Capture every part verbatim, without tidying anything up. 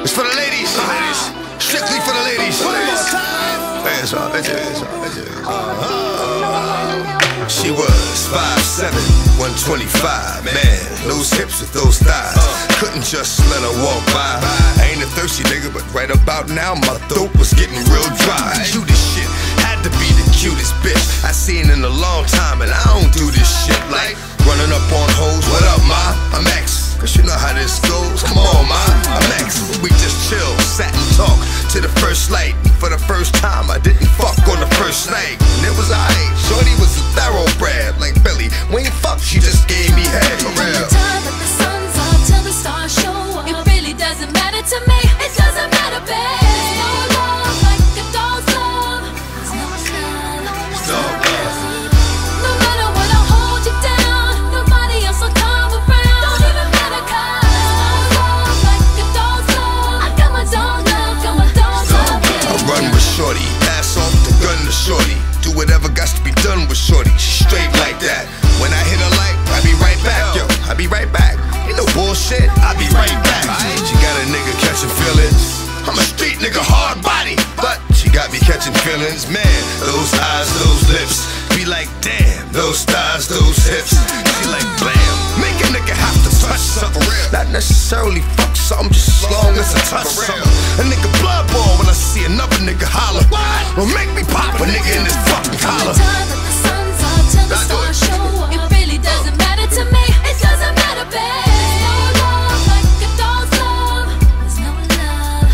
It's for the ladies. Strictly for the ladies. Hands up, hands up, hands up, hands up. She was five seven, one twenty-five. Man, those hips with those thighs. Couldn't just let her walk by. I ain't a thirsty nigga, but right about now my throat was getting real dry. Cutest shit, had to be the cutest bitch I seen in a long time, and I don't do this shit like running up on hoes. What up, ma? I'm X. Cause you know how this goes. Come on, ma. I'm X. We just chill, sat and talked to the first light. For the first time, I didn't fuck on the first night, and it was alright. Shorty was a thoroughbred, like Billy. When you fuck, she just gave me head. For real. From the time that the sun's up till the stars show up, it really doesn't matter to me. It doesn't matter, babe. There's no love like a dog's love. There's no love. No love. No matter what, I'll hold you down. Nobody else will come around. Don't even matter, 'cause there's no love like a dog's love. I got my dog love, got my dog's love. I run with Shorty, pass off the gun to Shorty. Do whatever got to be done with Shorty. She straight like that. When I hit her like, I be right back, yo. I be right back. Ain't no bullshit. I be right back. She got a nigga catching feelings. I'm a street nigga, hard body, but she got me catching feelings. Man, those eyes, those lips, be like damn. Those thighs, those hips, she like blam. Make a nigga have to touch something. Not necessarily fuck something, just as long as I touch something. A nigga blood ball when I see another nigga holler. Well, make me pop a nigga in this fucking collar. From the time that the sun's up till the stars show up, it really doesn't matter to me. It doesn't matter, babe. There's no love like a dog's love. There's no love.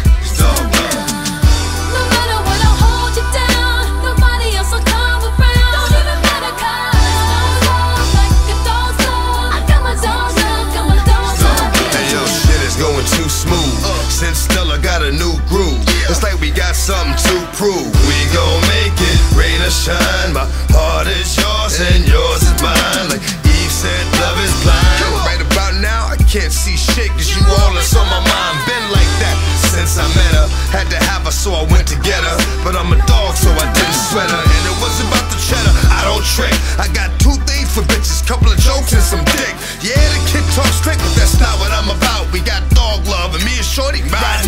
No matter what, I'll hold you down. Nobody else will come around. Don't even matter, 'cause there's no love like a dog's love. I got my dog's love, got my dog's love. Hey yo, shit is going too smooth. Since Stella got a new groove, it's like we got something to prove. We gon' make it, rain or shine. My heart is yours and yours is mine. Like Eve said, love is blind. Right about now, I can't see shit, 'cause you all that's on my mind. Been like that since I met her. Had to have her, so I went to get her. But I'm a dog, so I didn't sweat her. And it was about the cheddar, I don't trick. I got two things for bitches, couple of jokes and some dick. Yeah, the kid talks strict, but that's not what I'm about. We got dog love, and me and Shorty ride